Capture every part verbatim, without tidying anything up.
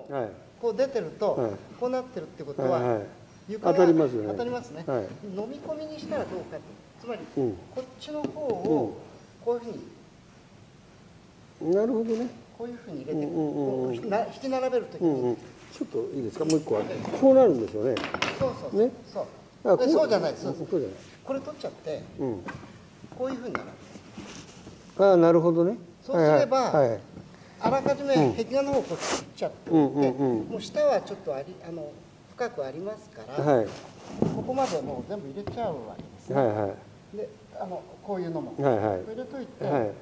もこう出てると、はい、こうなってるってことは、はいはい、床が当たりますよね。 当たりますね。はい、飲み込みにしたらどうかと。つまり、うん、こっちの方をこういうふうに、なるほどね。 こういうふうに入れて、引き並べるときに、うんうん、 ちょっといいですか、もう一個はこうなるんですよね。 そうそうそう、ね、そうでそうじゃないです。そうそうじゃない。これ取っちゃって、うん、こういうふうになる。 ああ、なるほどね。 そうすれば、はいはい、あらかじめ壁画の方をこっち切っちゃっておいて、もう下はちょっとありあの深くありますから、はい、ここまでもう全部入れちゃうわけですね。はいはい、であのこういうのも、はいはい、入れといて、はい、で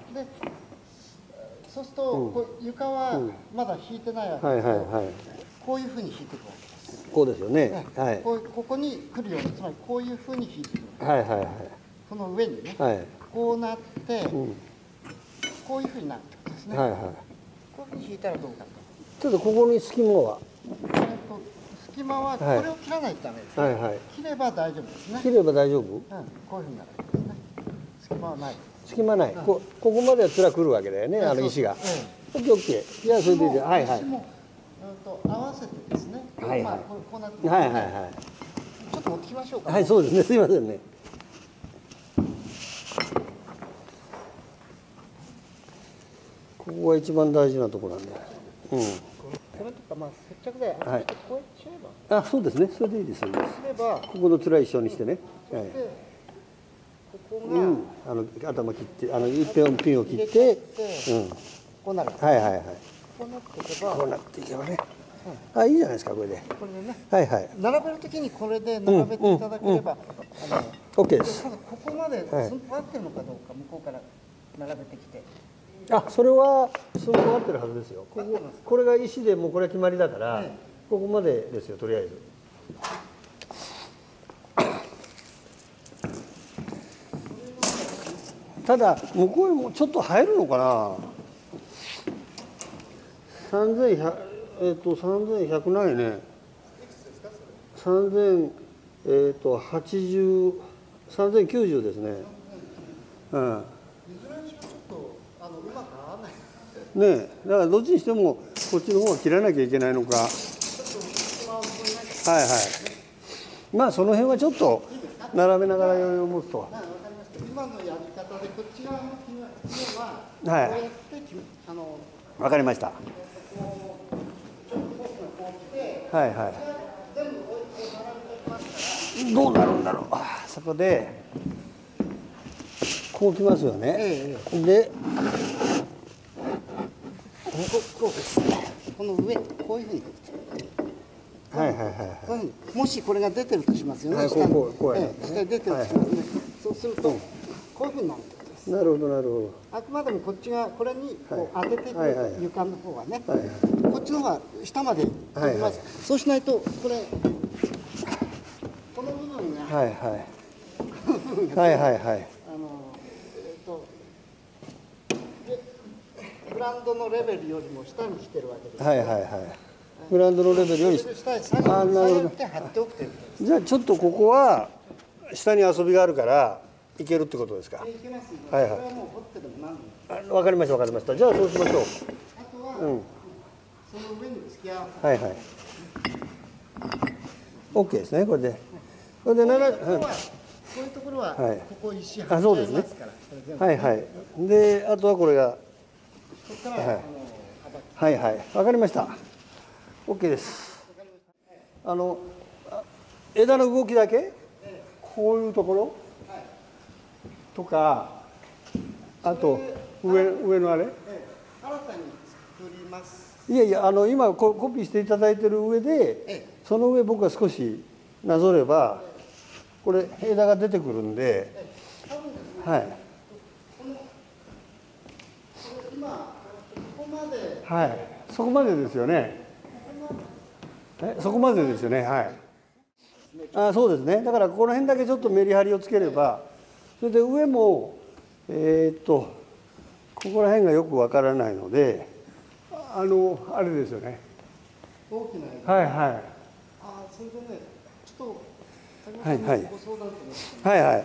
そうすると、こう床はまだ引いてないわけですけど、こういうふうに引いていくわけです。 こうですよね。 はい、こうここに来るように、つまりこういうふうに引いていく。 はいはいはい。 この上にね、はい、こうなって、うん、こういうふうになるってことですね。はいはい。こういうふうに引いたらどうかと。ちょっとここに隙間は。 えっと隙間はこれを切らないとダメですね。はいはい。切れば大丈夫ですね。 切れば大丈夫？うん、 こういうふうになるんですね。隙間はない。 隙間ない。こここまではつらくるわけだよね、あの石が。オッケーオッケー。じゃあそれでいいです。はいはい。 石もうんと合わせてですね。 はいはい。 こうなってますね。はいはいはい。ちょっと持ってきましょうか。 はい、そうですね。すいませんね。ここが一番大事なところなんだよ。うん。 これとかまあ接着剤、はい、こうやっちゃえば。あ、そうですね。それでいいです。すればここのつらい一緒にしてね。はい。 ここが、うん、 あの頭切ってあの一辺ピンを切って、うん、 こうなる。 はいはいはい。 こうなっていけば。 こうなっていけばね。うん、あ、いいじゃないですかこれで。 これでね。 はいはい。 並べるときにこれで並べていただければ、 あの、オッケーです。 ただここまで寸法合ってるのかどうか、向こうから並べてきて。 あ、それは寸法合ってるはずですよ。こここれが石でもうこれは決まりだから、はい、ここまでですよとりあえず。ただ向こうにもちょっと入るのかな。三千百えっと三千百ないね。三千えっと八十三千九十ですね。うん。ねえ、だからどっちにしてもこっちの方は切らなきゃいけないのか。はいはい。まあその辺はちょっと並べながら余裕を持つと。 今のやり方でこっち側の木ははい。 こうやってあの。 わかりました。はいはい。どうなるんだろう。そこでこうきますよね。ええ、で。 ここうですね。この上こういうふうに。 はいはいはいはい。 もしこれが出てるとしますよね。 はい、こうこうこうやね。 下に出てるとしますね。そうするとこういうふうになるんです。 なるほどなるほど。 あくまでもこっちがこれにこう当てていく床の方はね。こっちの方が下まで飛びます。そうしないとこれこの部分がはいはいはいはいはい。 あのえっと。グラウンドのレベルよりも下に来てるわけです。 はいはいはい。グラウンドのレベルより下に下に貼っておくという。 じゃあちょっとここは下に遊びがあるからいけるってことですか。 いけます。 はいはい。 これはもう掘ってでもなんで。わかりましたわかりました。じゃあそうしましょう。 あとは、うん、その上に付き合う。 はいはい。オッケーですねこれで。これで七。 こういうところはここ石貼っちゃいますから。 あそうですね。はいはい。であとはこれが。はいはい、わかりました。オッケーです。あの枝の動きだけ、こういうところとか、あと上上のあれ。 新たに作ります。 いやいや、あの今ココピーしていただいてる上で、その上僕が少しなぞれば、これ枝が出てくるんで、はい。はい、そこまでですよね。え、そこまでですよね。はい。あ、そうですね。だからこの辺だけちょっとメリハリをつければ、それで上もえー、っとここら辺がよくわからないので、あのあれですよね。 大きな。 はいはい。 あ、それでね、ちょっとはいはい。 ご相談とですね。 はいはい。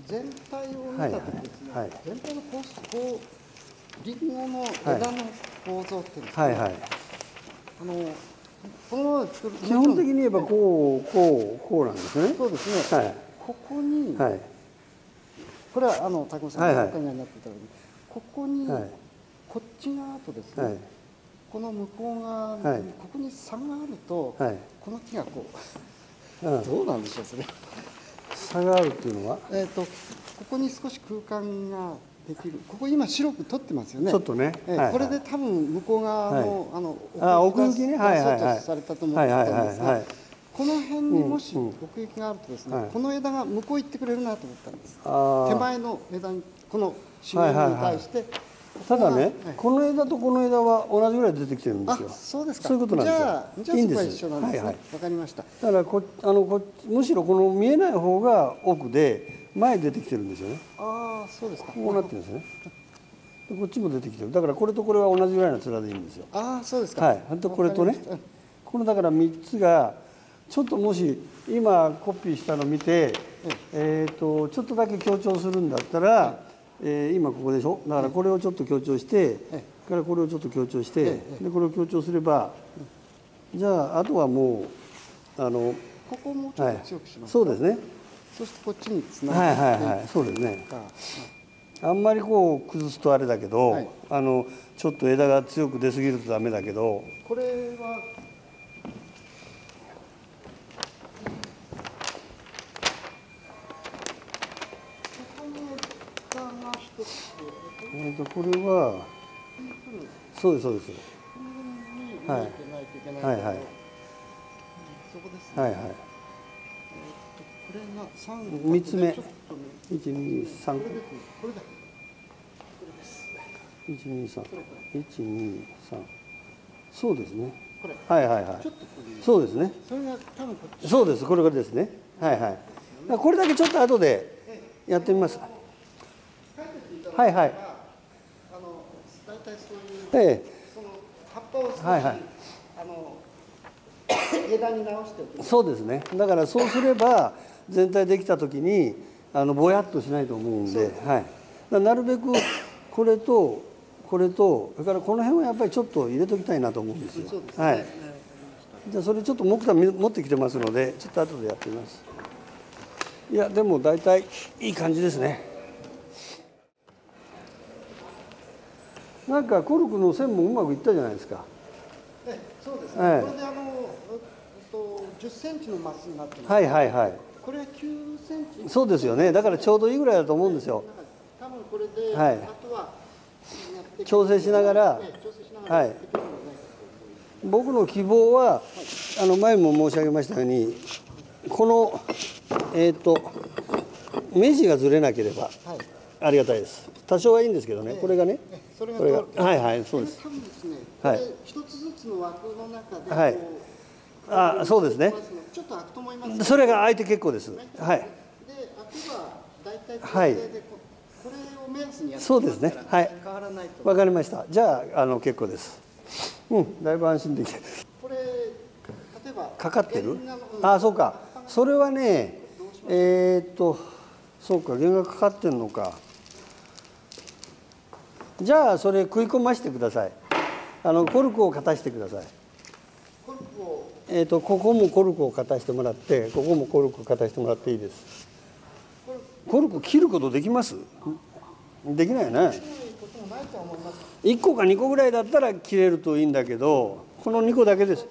全体を見たときですね、はいはい、全体のこうこうリンゴの枝の構造ってですね、はいはい、あのこのまま作る基本的に言えばこうこうこうなんですね。 そうですね。はい、ここに、はい、これはあの竹本さんがお考えになっていただき、ここに、はい、こっち側とですね、はい、この向こう側に、はい、ここに差があると、はい、この木がこう、うん、どうなんでしょうそれ。 差があるっていうのは、 えっとここに少し空間ができる。ここ今白く取ってますよね。 ちょっとね。 えーはいはい、これで多分向こう側の、はい、あのあ奥行きね、はいはいはい、されたと思ったんですが、この辺にもし奥行きがあるとですね、うんうん、この枝が向こう行ってくれるなと思ったんです。手前の枝にこの茂みに対して。はいはいはい、 ただね、はい、この枝とこの枝は同じぐらい出てきてるんですよ。 そうですか。 そういうことなんですよ。 じゃあ、じゃあそこは一緒なんですね。わ、はいはい、かりました。 だからこあのこむしろこの見えない方が奥で前出てきてるんですよね。 ああ、そうですか。 こうなってるんですね。でこっちも出てきてる。だからこれとこれは同じぐらいの面でいいんですよ。 ああ、そうですか。 はい。あとこれとね、このだからみっつがちょっともし今コピーしたの見て、えっとちょっとだけ強調するんだったら。えー、今ここでしょ。だからこれをちょっと強調して、からこれをちょっと強調して、でこれを強調すれば、じゃああとはもうあのここをもうちょっと強くしますか。はい、そうですね。 そしてこっちにつなげて、 はいはいはい、そうですね。あんまりこう崩すとあれだけど、はい、あのちょっと枝が強く出過ぎるとダメだけど。 これはえっとこれはそうですそうです。はいはいはい。 そこですね。 はいはい。 これが三三つ目。一二三。 これだ。 一二三。一二三。そうですね。はいはいはい。そうですね。 それが多分こっち。 そうです。これこれですね。はいはい。これだけちょっと後でやってみます。はいはい。 あの大体そういう、ええ、その葉っぱを少し、はいはい、あの枝に直しておく。 そうですね。だからそうすれば全体できた時にあのぼやっとしないと思うんで、はい。なるべくこれとこれとそれからこの辺はやっぱりちょっと入れときたいなと思うんですよ。 そうですね。 はい。じゃあそれちょっと木炭持ってきてますのでちょっと後でやってみます。いやでも大体いい感じですね。なんかコルクの線もうまくいったじゃないですか。 ええ、そうですね。はい、これであのとじゅっセンチのマスになってます。 はいはいはい。 これはきゅうセンチ。 そうですよね。だからちょうどいいぐらいだと思うんですよ。 多分これで、 はい、 あとは調整しながら、 ええ、調整しながら、はい、 僕の希望は、はい、あの前も申し上げましたようにこのえっ、ー、と目地がずれなければありがたいです。多少はいいんですけどね。これがね。 それがこれがはいはいそうです。 多分ですね。はい。一つずつの枠の中で、 はい。あ、そうですね。 ちょっと開くと思います。 それが開いて結構です。はい。 で、開けば大体これで、これを目安にやってそうですね。はい。 変わらないと。 わかりました。じゃああの結構です。うん、だいぶ安心できて。 これ例えばかかってる？あ、そうか。それはね、えー、っとそうか弦がかかってんのか。じゃあそれ食い込ましてください。あのコルクをかたしてください。 コルクをえっとここもコルクをかたしてもらって、ここもコルクをかたしてもらっていいです。コルク切ることできます？できないよね。いっこかにこぐらいだったら切れるといいんだけど、このにこだけです。ん？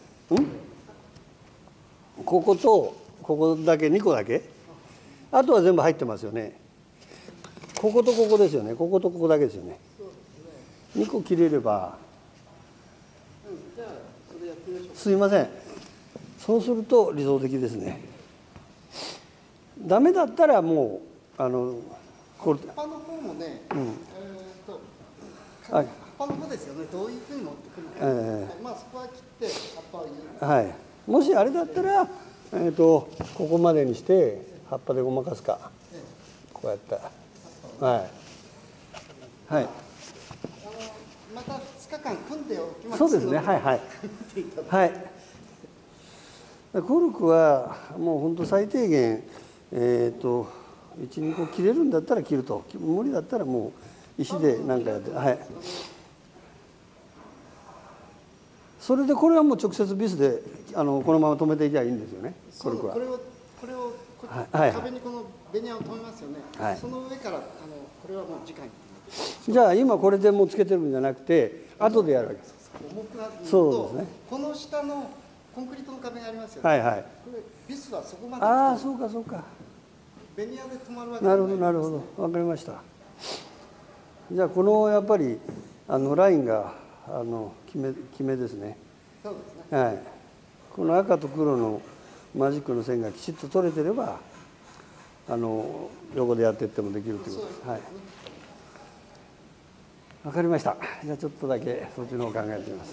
こことここだけにこだけ？あとは全部入ってますよね。こことここですよね。こことここだけですよね。にこ切れれば。すいません。そうすると理想的ですね。ダメだったらもうあのこれ葉っぱの方もね、うん、えー、と葉っぱの方ですよね。どういうふうに持ってくるか。えー、まあそこは切って葉っぱを入れる。 はい。もしあれだったらえっ、ー、とここまでにして葉っぱでごまかすか。えー、こうやった。はい。はい。あのまたふつかかん組んでおきます。 そうですね。はいはい。はい。コルクはもう本当最低限えっ、ー、といちにこ切れるんだったら切ると、無理だったらもう石で何かやって、はい。それでこれはもう直接ビスであのこのまま止めていけばいいんですよね。 これはこれをこれをこ、はい、壁にこのベニヤを止めますよね。はい、その上からあのこれはもう直に。 じゃあ今これでもうつけてるんじゃなくて後でやるわけです。 重くなるとそうですね。 この下のコンクリートの壁がありますよね。 はいはい。 これビスはそこまで。 ああそうかそうか。 ベニヤで止まるわけ。 なるほどなるほど、わかりました。じゃあこのやっぱりあのラインがあの決め決めですね。 そうですね。 はい。この赤と黒のマジックの線がきちっと取れてればあの横でやっていってもできるということです。はい。わかりました。じゃあちょっとだけそっちの方考えてみます。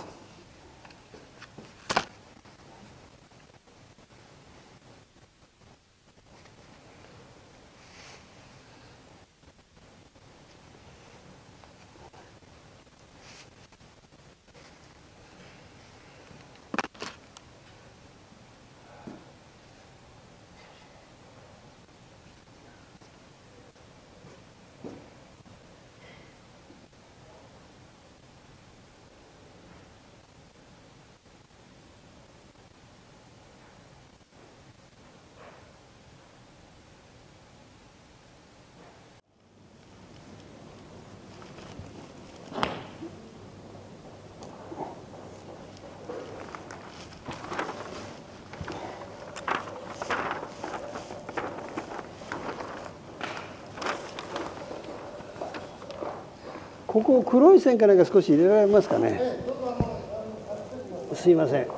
ここ黒い線かなんか少し入れられますかね。すいません。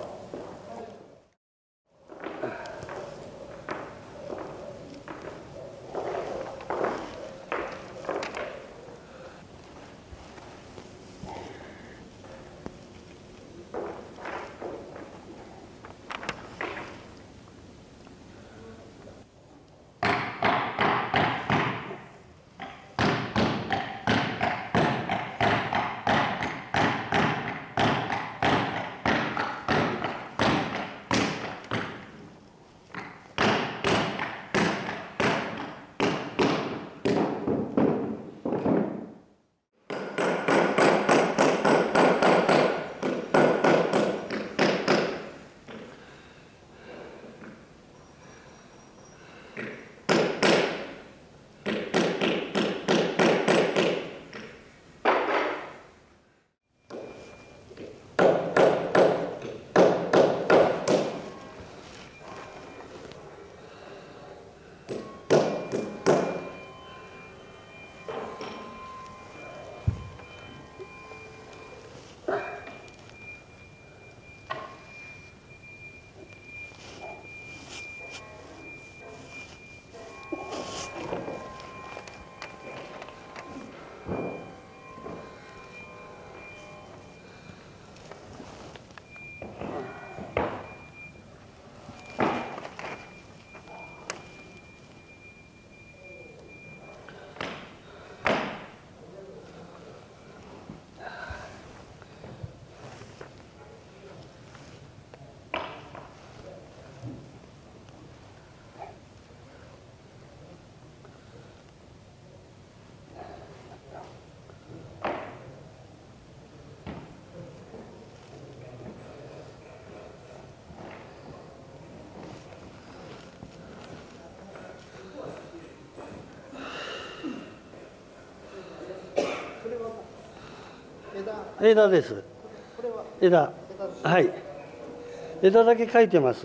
枝です。枝。はい。枝だけ書いてます。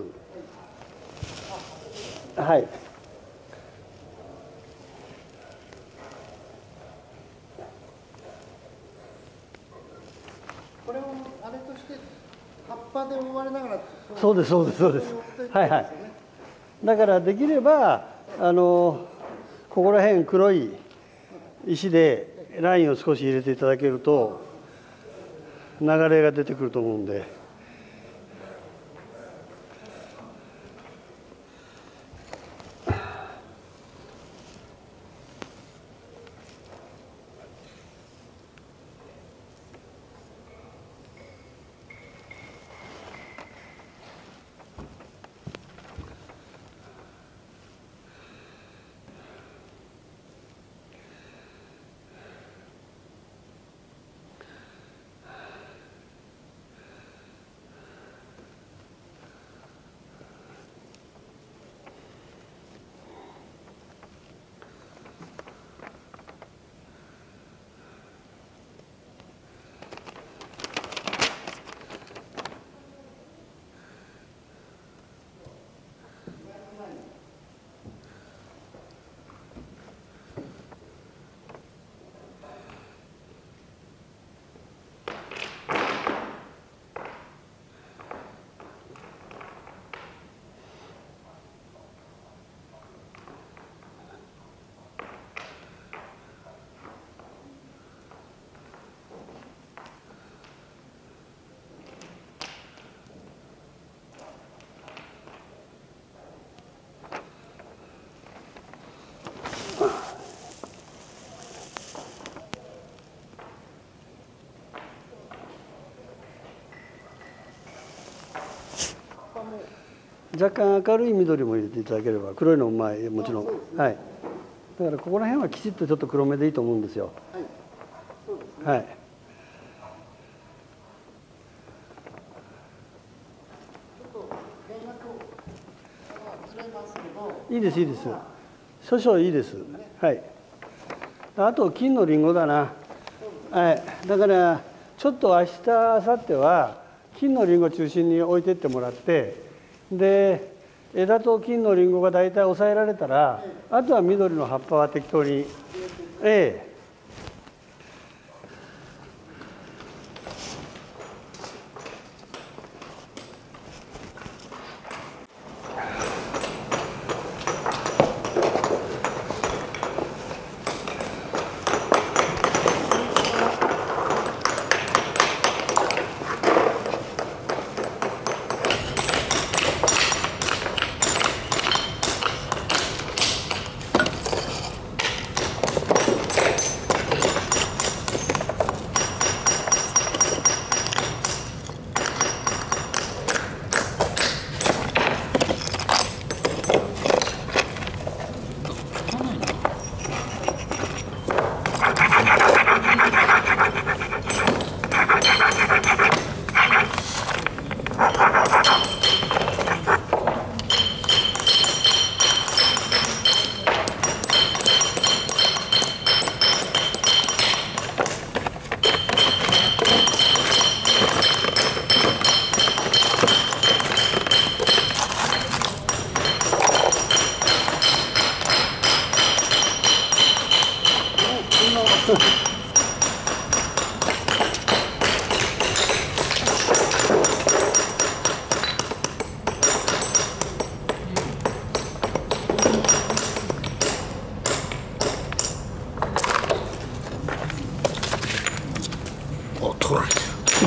はい。 これをあれとして葉っぱで覆われながら。 そうですそうですそうです。はいはい。だからできればあのここら辺黒い石でラインを少し入れていただけると流れが出てくると思うんで。 若干明るい緑も入れていただければ、黒いのもまあもちろん、ね、はい。だからここら辺はきちっとちょっと黒目でいいと思うんですよ。 はい。そうですね。 はい。いいですいいです。少々いいです。はい。あと金のリンゴだな。はい。だからちょっと明日明後日は金のリンゴ中心に置いてってもらって、で枝と金のリンゴが大体抑えられたら、あとは緑の葉っぱは適当に、ええ。 取られてる。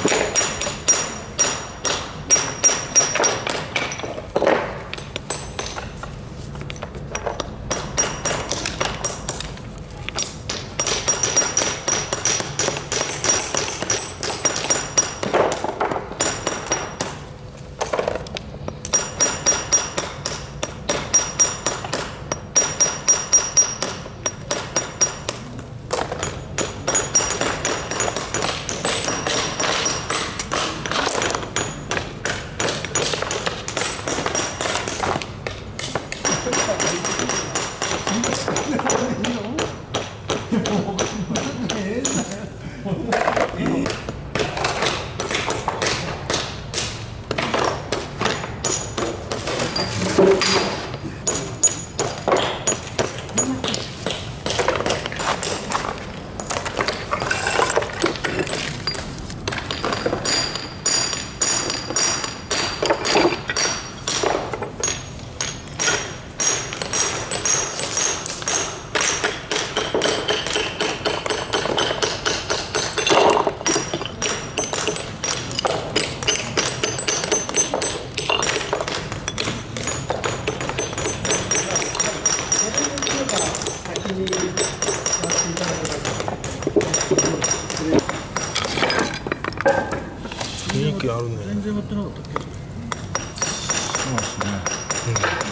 雰囲気あるね。全然やってなかったっけ？そうですね。うん。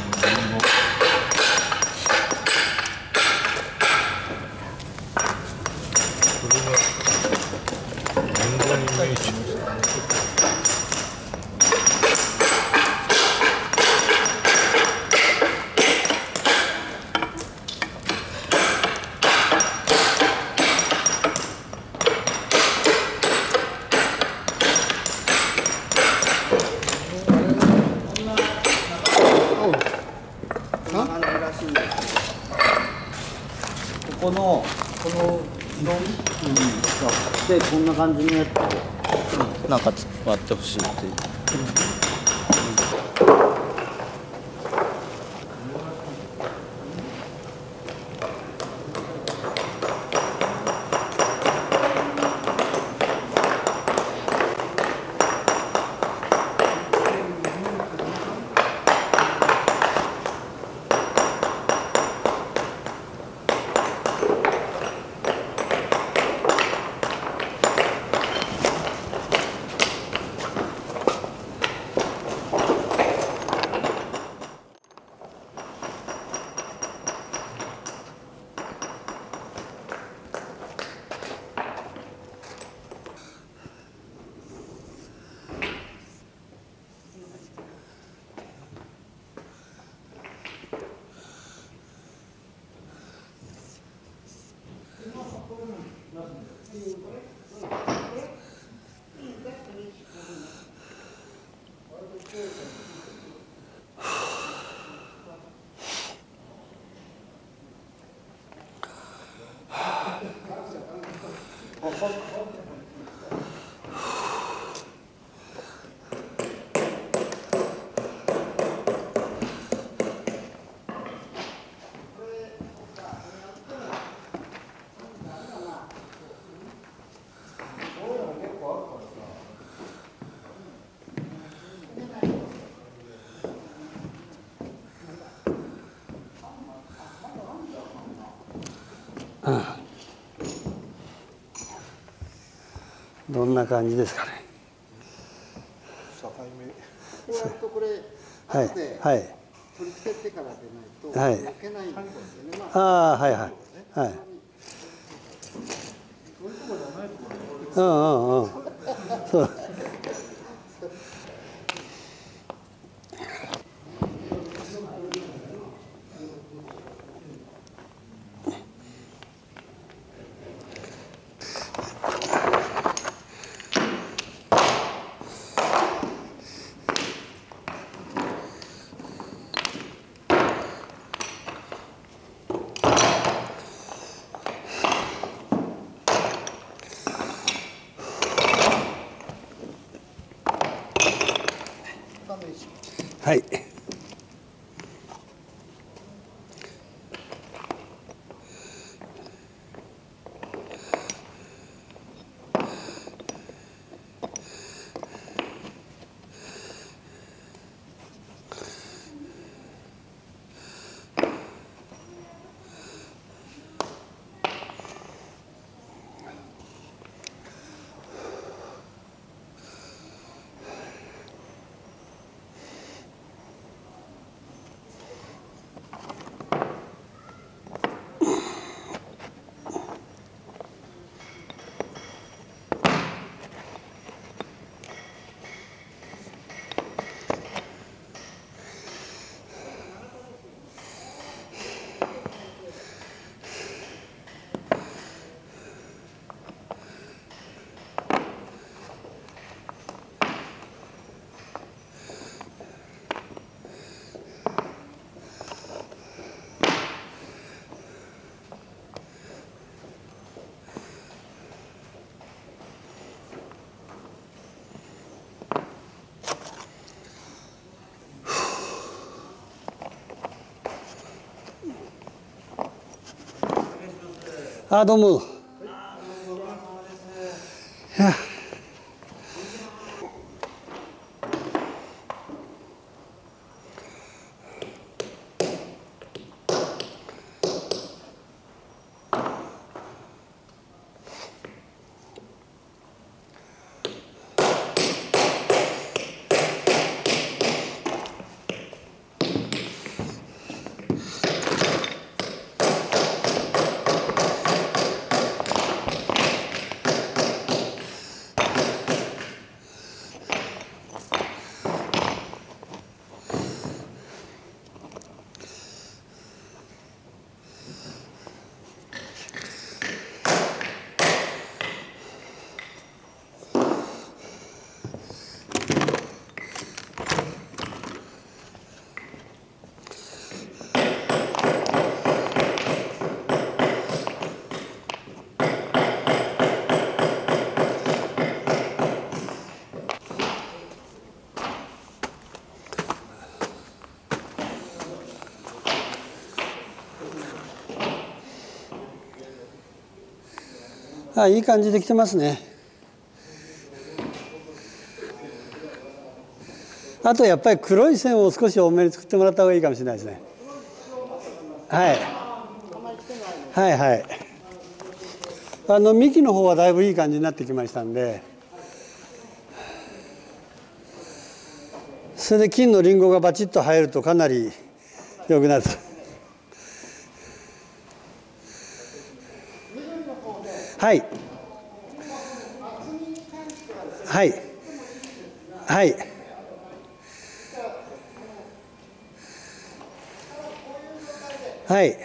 これがリンゴに見えちゃう。 このこの色味でこんな感じのやつをなんか割ってほしいっていう。 どんな感じですかね。 こうやるとこれはい後ではい取り付けてからでないとはい動けないんですよね。 ああはいはいはいうんうんうんそうはい。あ、どうも。あ、いい感じできてますね。あとやっぱり黒い線を少し多めに作ってもらった方がいいかもしれないですね。はい。はいはい。あの幹の方はだいぶいい感じになってきましたんで、それで金のリンゴがバチッと入るとかなり良くなると。はいはいはいはい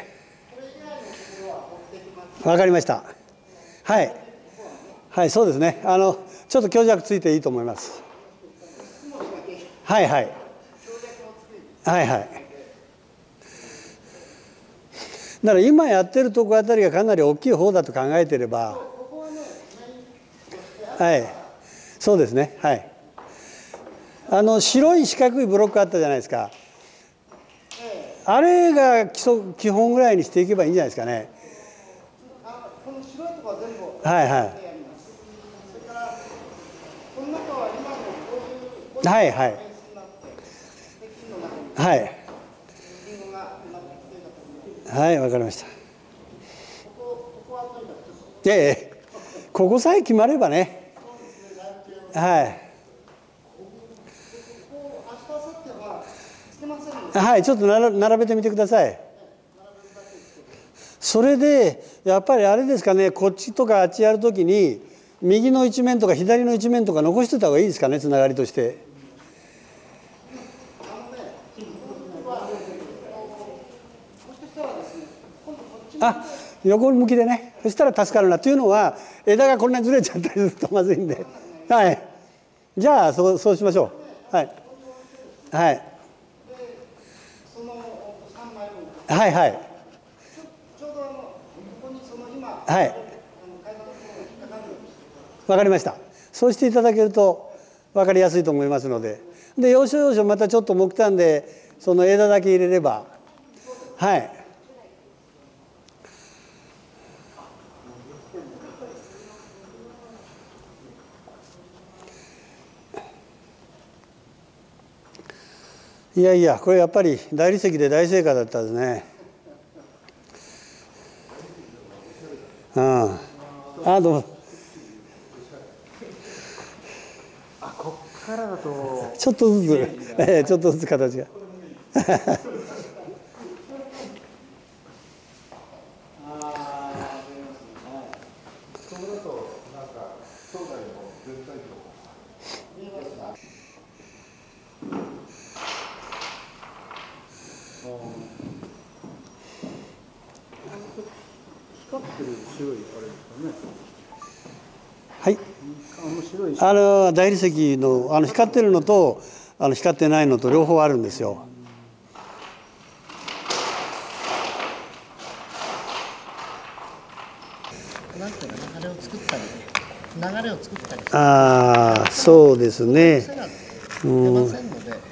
わかりました。はいはいそうですね。あのちょっと強弱ついていいと思います。はいはいはいはい。だから今やってるとこあたりがかなり大きい方だと考えていれば、 はい、そうですね。はい。あの白い四角いブロックあったじゃないですか。あれが基礎基本ぐらいにしていけばいいんじゃないですかね。 この白いところは全部。 はいはい。 それからこの中は今のこういうはいはいはいはい、わかりました。ええ、ここさえ決まればね。はい。はい、ちょっと並べてみてください。それでやっぱりあれですかね、こっちとかあっちやるときに右の一面とか左の一面とか残しておいた方がいいですかね、つながりとして。あ、横向きでね、そしたら助かるな。というのは枝がこんなにずれちゃったりするとまずいんで、はい、じゃあそうそうしましょう。はいはい。はいはい。はい。わかりました。そうしていただけるとわかりやすいと思いますので、で要所要所またちょっと木炭でその枝だけ入れれば、はい。いやいや、これやっぱり大理石で大成果だったですね。うん。あ、どうも。 あ、こっからだと。 ちょっとずつ、ええ、ちょっとずつ形が。はい。あの大理石のあの光ってるのとあの光ってないのと両方あるんですよ。 なんていうか流れを作ったり、流れを作ったり。 ああ、そうですね。うん。で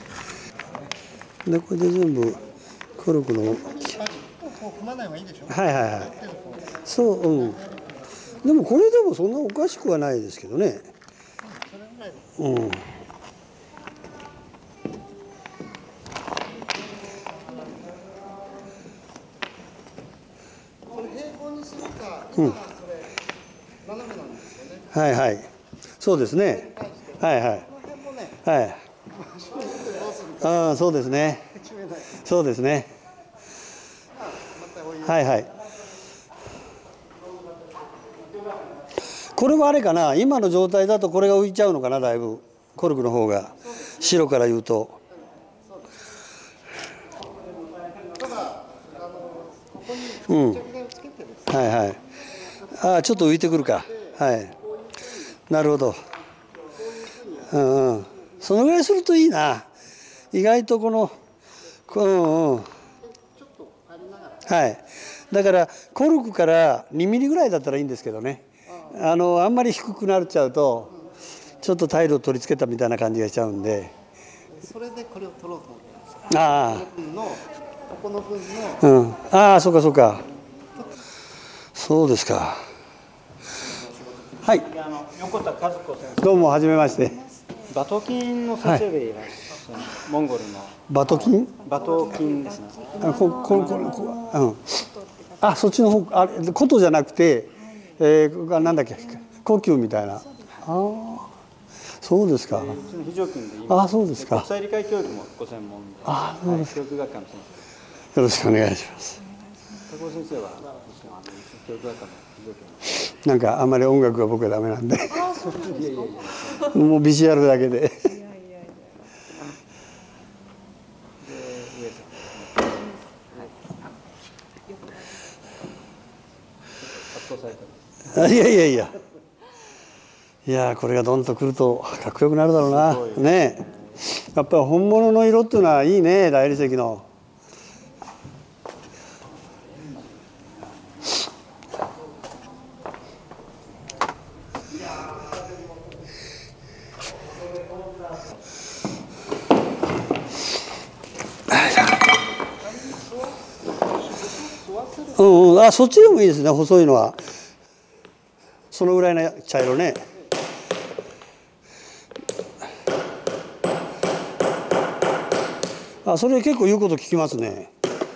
これで全部コルクの。はいはいはい。そう、うん。でもこれでもそんなおかしくはないですけどね。うん。これ平行にするか、今はそれ斜めなんですよね。 はいはい。そうですね。はいはい。はい。ああ、そうですね。そうですね。はいはい。これはあれかな、今の状態だとこれが浮いちゃうのかな、だいぶコルクの方が白から言うと。うん。はいはい。ああ、ちょっと浮いてくるか。はい。なるほど。うんうん。そのぐらいするといいな。意外とこの、うんうん。はい。だからコルクからにミリぐらいだったらいいんですけどね。あのあんまり低くなっちゃうとちょっとタイルを取り付けたみたいな感じがしちゃうんで。 それでこれを取ろうと思ってます。 ああ。 この分の。 うん。ああ、そうかそうか。そうですか。はい。 横田和子先生。 どうもはじめまして。 バトキンの先生でいらっしゃる、はい、モンゴルの。 バトキン？ バトキンですね。 あ、ここここうん。あ、そっちの方、あれ琴じゃなくて、えー、なんだっけ、呼吸みたいな。ああ、そうですか。 うちの非常勤で今。 あ、そうですか。 国際理解教育もご専門で。 あ、そうですか。 教育学科の先生。よろしくお願いします。 高尾先生は教育学科の非常勤。 なんかあんまり音楽が僕はダメなんで。 あ、そうですか。 もうビジュアルだけで。いやいやいやいや、これがどんとくるとかっこよくなるだろうな。ねえ、やっぱり本物の色っていうのはいいね、大理石の。 ん、あ、そっちでもいいですね、細いのは。そのぐらいの茶色ね。あ、それ結構言うこと聞きますね。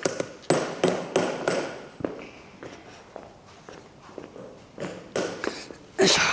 よいしょ。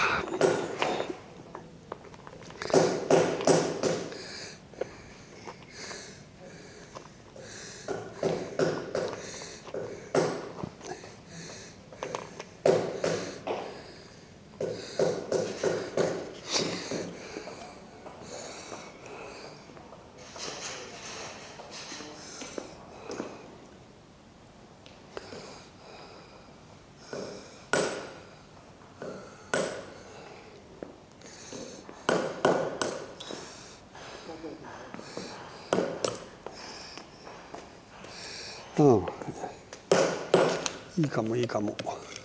うん、いいかもいいかも。よ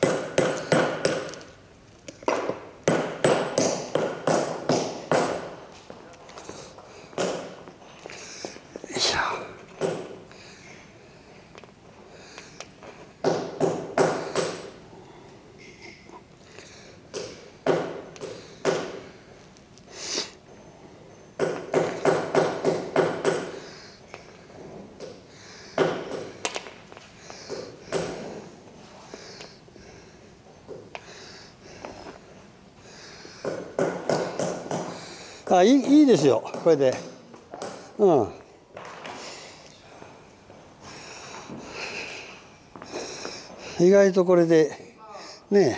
いしょ。あ、いい、いいですよ、これで。うん。意外とこれでね、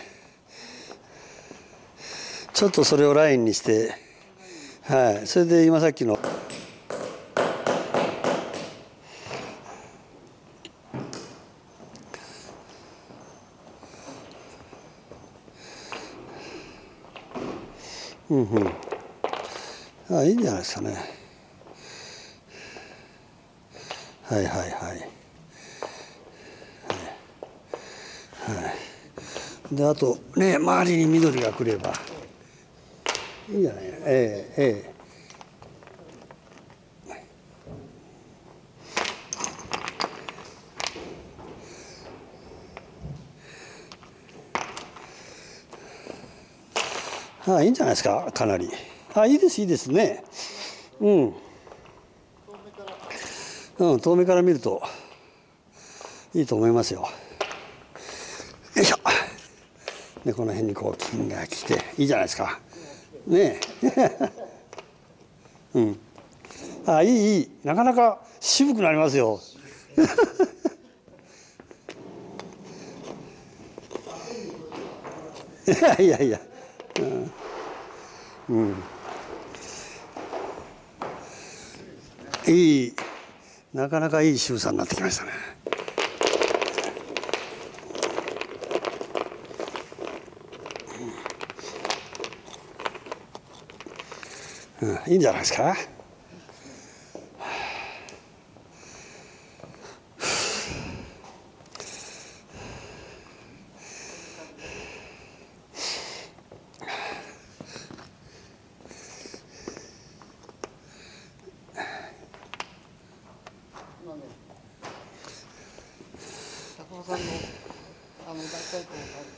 ちょっとそれをラインにして、はい、それで今さっきの。うんうん。あ、いいんじゃないですかね。はいはいはい。はい。はい、で、あとね、周りに緑が来ればいいんじゃない。ええええ。ああ、いいんじゃないですか、かなり。あ、いいですいいですね。うん。うん、遠目から見るといいと思いますよ。よいしょ。で、この辺にこう金が来ていいじゃないですか。ねえ。うん。あ、いいいい。なかなか渋くなりますよ。いやいやいや。うん。うん、いい。なかなかいい渋さになってきましたね。うん、いいんじゃないですか。 高尾さんのあの大体こう